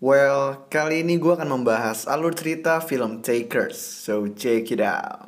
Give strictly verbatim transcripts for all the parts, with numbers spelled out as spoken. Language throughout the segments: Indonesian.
Well, kali ini gue akan membahas alur cerita film Takers, so check it out.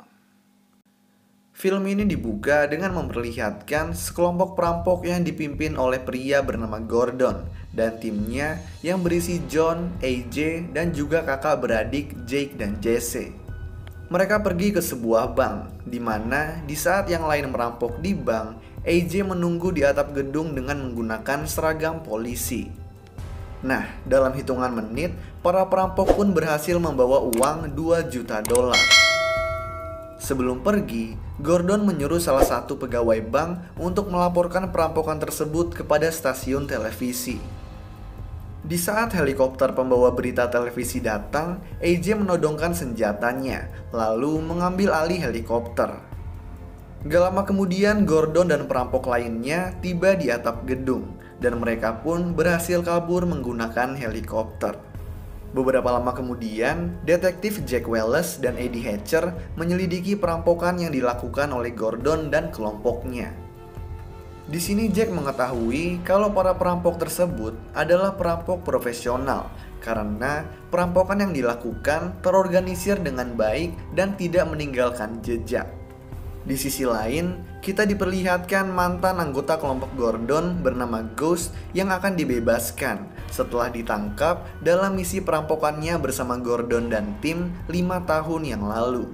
Film ini dibuka dengan memperlihatkan sekelompok perampok yang dipimpin oleh pria bernama Gordon dan timnya yang berisi John, A J, dan juga kakak beradik Jake dan Jesse. Mereka pergi ke sebuah bank, di mana di saat yang lain merampok di bank, A J menunggu di atap gedung dengan menggunakan seragam polisi. Nah, dalam hitungan menit, para perampok pun berhasil membawa uang dua juta dolar. Sebelum pergi, Gordon menyuruh salah satu pegawai bank untuk melaporkan perampokan tersebut kepada stasiun televisi. Di saat helikopter pembawa berita televisi datang, A J menodongkan senjatanya, lalu mengambil alih helikopter. Gak lama kemudian, Gordon dan perampok lainnya tiba di atap gedung, dan mereka pun berhasil kabur menggunakan helikopter. Beberapa lama kemudian, detektif Jack Wallace dan Eddie Hatcher menyelidiki perampokan yang dilakukan oleh Gordon dan kelompoknya. Di sini Jack mengetahui kalau para perampok tersebut adalah perampok profesional karena perampokan yang dilakukan terorganisir dengan baik dan tidak meninggalkan jejak. Di sisi lain, kita diperlihatkan mantan anggota kelompok Gordon bernama Ghost yang akan dibebaskan setelah ditangkap dalam misi perampokannya bersama Gordon dan tim lima tahun yang lalu.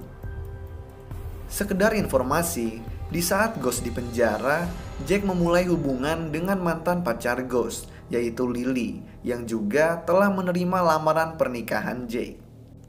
Sekedar informasi, di saat Ghost di penjara, Jack memulai hubungan dengan mantan pacar Ghost, yaitu Lily, yang juga telah menerima lamaran pernikahan Jake.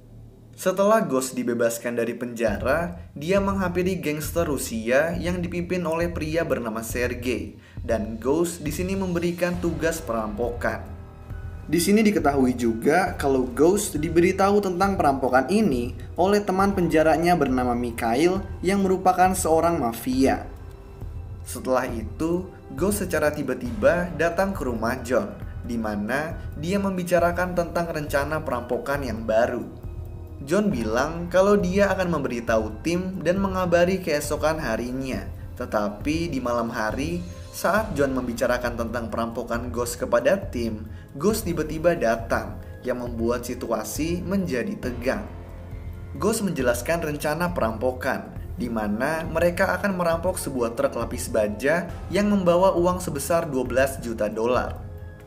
Setelah Ghost dibebaskan dari penjara, dia menghampiri gangster Rusia yang dipimpin oleh pria bernama Sergei, dan Ghost di sini memberikan tugas perampokan. Di sini diketahui juga kalau Ghost diberitahu tentang perampokan ini oleh teman penjaranya bernama Mikhail yang merupakan seorang mafia. Setelah itu, Ghost secara tiba-tiba datang ke rumah John, di mana dia membicarakan tentang rencana perampokan yang baru. John bilang kalau dia akan memberitahu tim dan mengabari keesokan harinya. Tetapi di malam hari, saat John membicarakan tentang perampokan Ghost kepada tim, Ghost tiba-tiba datang yang membuat situasi menjadi tegang. Ghost menjelaskan rencana perampokan, di mana mereka akan merampok sebuah truk lapis baja yang membawa uang sebesar dua belas juta dolar.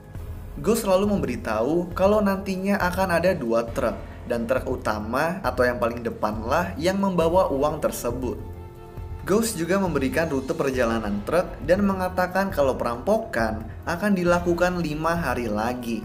Ghost selalu memberitahu kalau nantinya akan ada dua truk, dan truk utama atau yang paling depan lah yang membawa uang tersebut. Ghost juga memberikan rute perjalanan truk dan mengatakan kalau perampokan akan dilakukan lima hari lagi.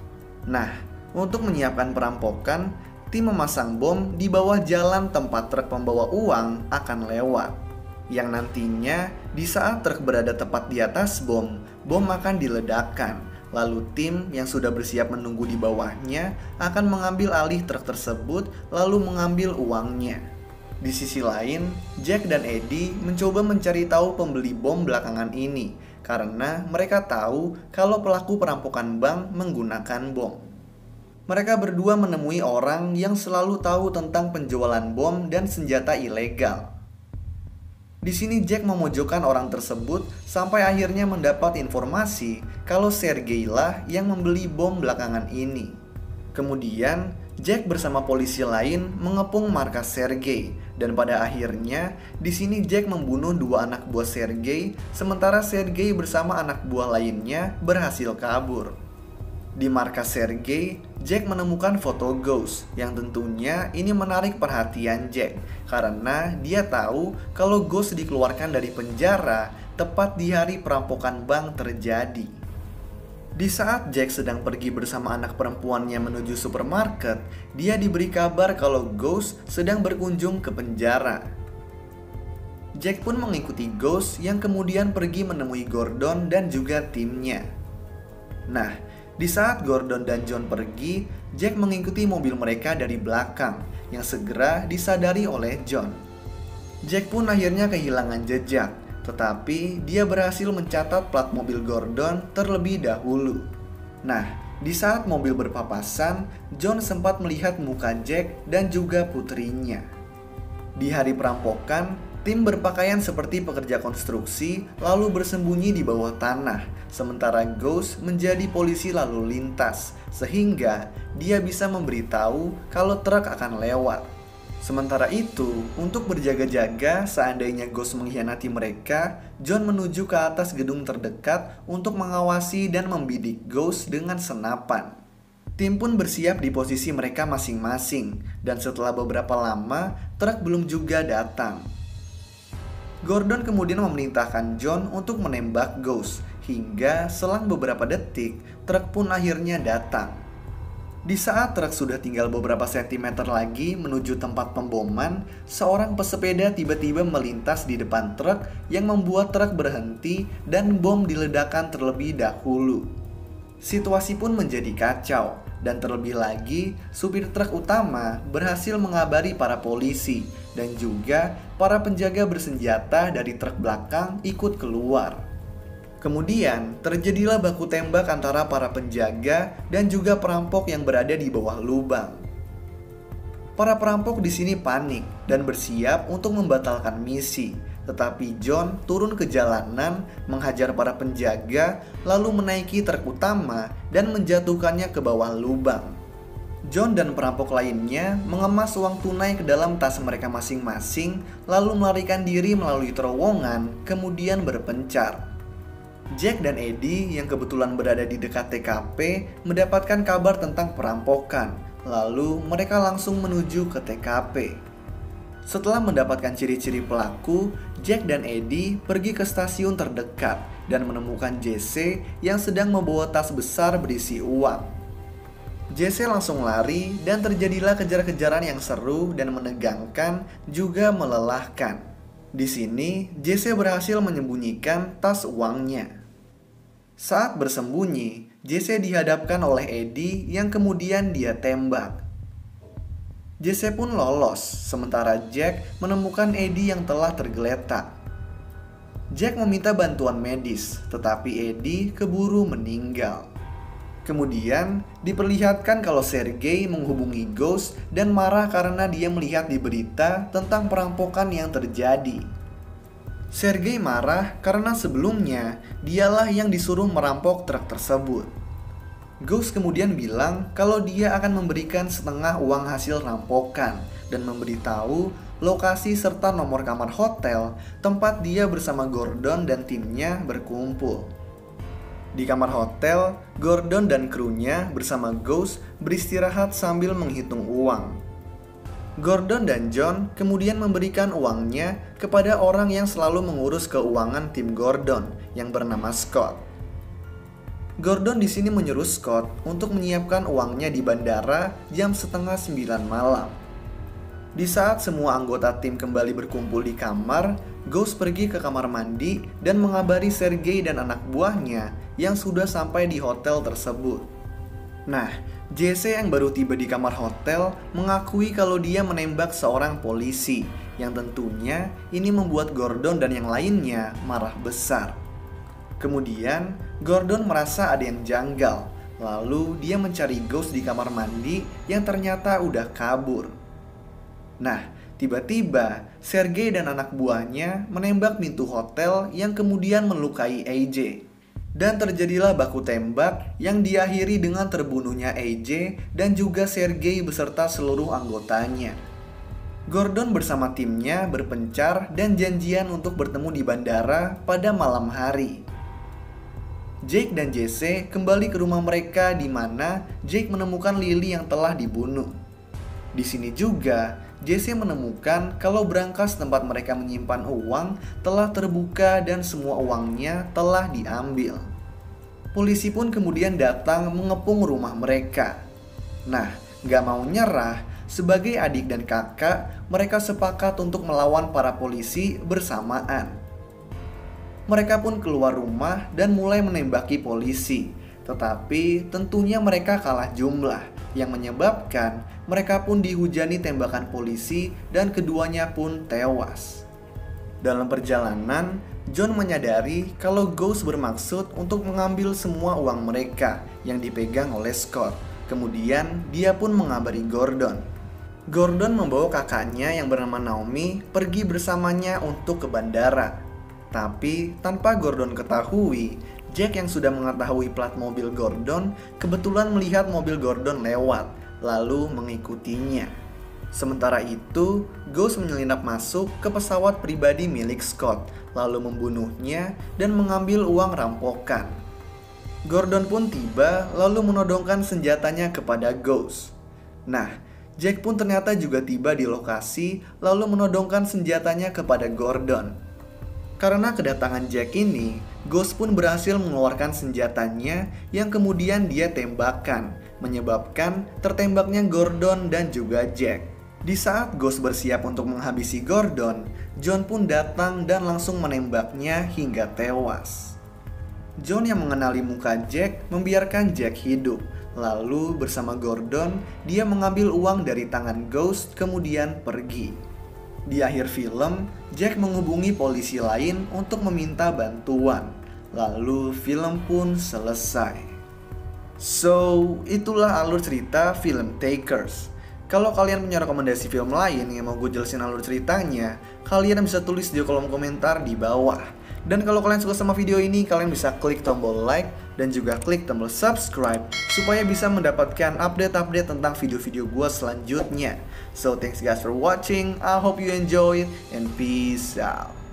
Nah, untuk menyiapkan perampokan, tim memasang bom di bawah jalan tempat truk pembawa uang akan lewat. Yang nantinya di saat truk berada tepat di atas bom, bom akan diledakkan. Lalu tim yang sudah bersiap menunggu di bawahnya akan mengambil alih truk tersebut lalu mengambil uangnya. Di sisi lain, Jack dan Eddie mencoba mencari tahu pembeli bom belakangan ini karena mereka tahu kalau pelaku perampokan bank menggunakan bom. Mereka berdua menemui orang yang selalu tahu tentang penjualan bom dan senjata ilegal. Di sini Jack memojokkan orang tersebut sampai akhirnya mendapat informasi kalau Sergei lah yang membeli bom belakangan ini. Kemudian Jack bersama polisi lain mengepung markas Sergei dan pada akhirnya di sini Jack membunuh dua anak buah Sergei sementara Sergei bersama anak buah lainnya berhasil kabur. Di markas Sergei, Jack menemukan foto Ghost yang tentunya ini menarik perhatian Jack karena dia tahu kalau Ghost dikeluarkan dari penjara tepat di hari perampokan bank terjadi. Di saat Jack sedang pergi bersama anak perempuannya menuju supermarket, dia diberi kabar kalau Ghost sedang berkunjung ke penjara. Jack pun mengikuti Ghost yang kemudian pergi menemui Gordon dan juga timnya. Nah, di saat Gordon dan John pergi, Jack mengikuti mobil mereka dari belakang yang segera disadari oleh John. Jack pun akhirnya kehilangan jejak, tetapi dia berhasil mencatat plat mobil Gordon terlebih dahulu. Nah, di saat mobil berpapasan, John sempat melihat muka Jack dan juga putrinya. Di hari perampokan, Tim berpakaian seperti pekerja konstruksi lalu bersembunyi di bawah tanah, sementara Ghost menjadi polisi lalu lintas, sehingga dia bisa memberitahu kalau truk akan lewat. Sementara itu, untuk berjaga-jaga seandainya Ghost mengkhianati mereka, John menuju ke atas gedung terdekat untuk mengawasi dan membidik Ghost dengan senapan. Tim pun bersiap di posisi mereka masing-masing, dan setelah beberapa lama, truk belum juga datang. Gordon kemudian memerintahkan John untuk menembak Ghost, hingga selang beberapa detik, truk pun akhirnya datang. Di saat truk sudah tinggal beberapa sentimeter lagi menuju tempat pemboman, seorang pesepeda tiba-tiba melintas di depan truk yang membuat truk berhenti dan bom diledakkan terlebih dahulu. Situasi pun menjadi kacau, dan terlebih lagi, supir truk utama berhasil mengabari para polisi dan juga para penjaga bersenjata dari truk belakang ikut keluar. Kemudian, terjadilah baku tembak antara para penjaga dan juga perampok yang berada di bawah lubang. Para perampok di sini panik dan bersiap untuk membatalkan misi. Tetapi John turun ke jalanan, menghajar para penjaga, lalu menaiki truk utama dan menjatuhkannya ke bawah lubang. John dan perampok lainnya mengemas uang tunai ke dalam tas mereka masing-masing, lalu melarikan diri melalui terowongan, kemudian berpencar. Jack dan Eddie yang kebetulan berada di dekat T K P mendapatkan kabar tentang perampokan, lalu mereka langsung menuju ke T K P. Setelah mendapatkan ciri-ciri pelaku, Jack dan Eddie pergi ke stasiun terdekat dan menemukan Jesse yang sedang membawa tas besar berisi uang. Jesse langsung lari dan terjadilah kejar-kejaran yang seru dan menegangkan juga melelahkan. Di sini, Jesse berhasil menyembunyikan tas uangnya. Saat bersembunyi, Jesse dihadapkan oleh Eddie yang kemudian dia tembak. Jesse pun lolos, sementara Jack menemukan Eddie yang telah tergeletak. Jack meminta bantuan medis, tetapi Eddie keburu meninggal. Kemudian, diperlihatkan kalau Sergei menghubungi Ghost dan marah karena dia melihat di berita tentang perampokan yang terjadi. Sergei marah karena sebelumnya dialah yang disuruh merampok truk tersebut. Ghost kemudian bilang kalau dia akan memberikan setengah uang hasil rampokan dan memberitahu lokasi serta nomor kamar hotel tempat dia bersama Gordon dan timnya berkumpul. Di kamar hotel, Gordon dan krunya bersama Ghost beristirahat sambil menghitung uang. Gordon dan John kemudian memberikan uangnya kepada orang yang selalu mengurus keuangan tim Gordon yang bernama Scott. Gordon di sini menyuruh Scott untuk menyiapkan uangnya di bandara jam setengah sembilan malam. Di saat semua anggota tim kembali berkumpul di kamar, Ghost pergi ke kamar mandi dan mengabari Sergei dan anak buahnya yang sudah sampai di hotel tersebut. Nah, Jesse yang baru tiba di kamar hotel mengakui kalau dia menembak seorang polisi, yang tentunya ini membuat Gordon dan yang lainnya marah besar. Kemudian, Gordon merasa ada yang janggal, lalu dia mencari Ghost di kamar mandi yang ternyata udah kabur. Nah, tiba-tiba Sergei dan anak buahnya menembak pintu hotel yang kemudian melukai A J. Dan terjadilah baku tembak yang diakhiri dengan terbunuhnya A J dan juga Sergei beserta seluruh anggotanya. Gordon bersama timnya berpencar dan janjian untuk bertemu di bandara pada malam hari. Jake dan Jesse kembali ke rumah mereka di mana Jake menemukan Lily yang telah dibunuh. Di sini juga, Jesse menemukan kalau brankas tempat mereka menyimpan uang telah terbuka dan semua uangnya telah diambil. Polisi pun kemudian datang mengepung rumah mereka. Nah, gak mau nyerah, sebagai adik dan kakak, mereka sepakat untuk melawan para polisi bersamaan. Mereka pun keluar rumah dan mulai menembaki polisi. Tetapi tentunya mereka kalah jumlah, yang menyebabkan mereka pun dihujani tembakan polisi dan keduanya pun tewas. Dalam perjalanan, John menyadari kalau Ghost bermaksud untuk mengambil semua uang mereka yang dipegang oleh Scott. Kemudian dia pun mengabari Gordon. Gordon membawa kakaknya yang bernama Naomi pergi bersamanya untuk ke bandara. Tapi tanpa Gordon ketahui, Jack yang sudah mengetahui plat mobil Gordon kebetulan melihat mobil Gordon lewat, lalu mengikutinya. Sementara itu, Ghost menyelinap masuk ke pesawat pribadi milik Scott, lalu membunuhnya dan mengambil uang rampokan. Gordon pun tiba lalu menodongkan senjatanya kepada Ghost. Nah, Jack pun ternyata juga tiba di lokasi lalu menodongkan senjatanya kepada Gordon. Karena kedatangan Jack ini, Ghost pun berhasil mengeluarkan senjatanya yang kemudian dia tembakkan, menyebabkan tertembaknya Gordon dan juga Jack. Di saat Ghost bersiap untuk menghabisi Gordon, John pun datang dan langsung menembaknya hingga tewas. John yang mengenali muka Jack membiarkan Jack hidup. Lalu bersama Gordon, dia mengambil uang dari tangan Ghost kemudian pergi. Di akhir film, Jack menghubungi polisi lain untuk meminta bantuan. Lalu film pun selesai. So, itulah alur cerita film Takers. Kalau kalian punya rekomendasi film lain yang mau gue jelasin alur ceritanya, kalian bisa tulis di kolom komentar di bawah. Dan kalau kalian suka sama video ini, kalian bisa klik tombol like dan juga klik tombol subscribe supaya bisa mendapatkan update-update tentang video-video gue selanjutnya. So thanks guys for watching, I hope you enjoy it, and peace out.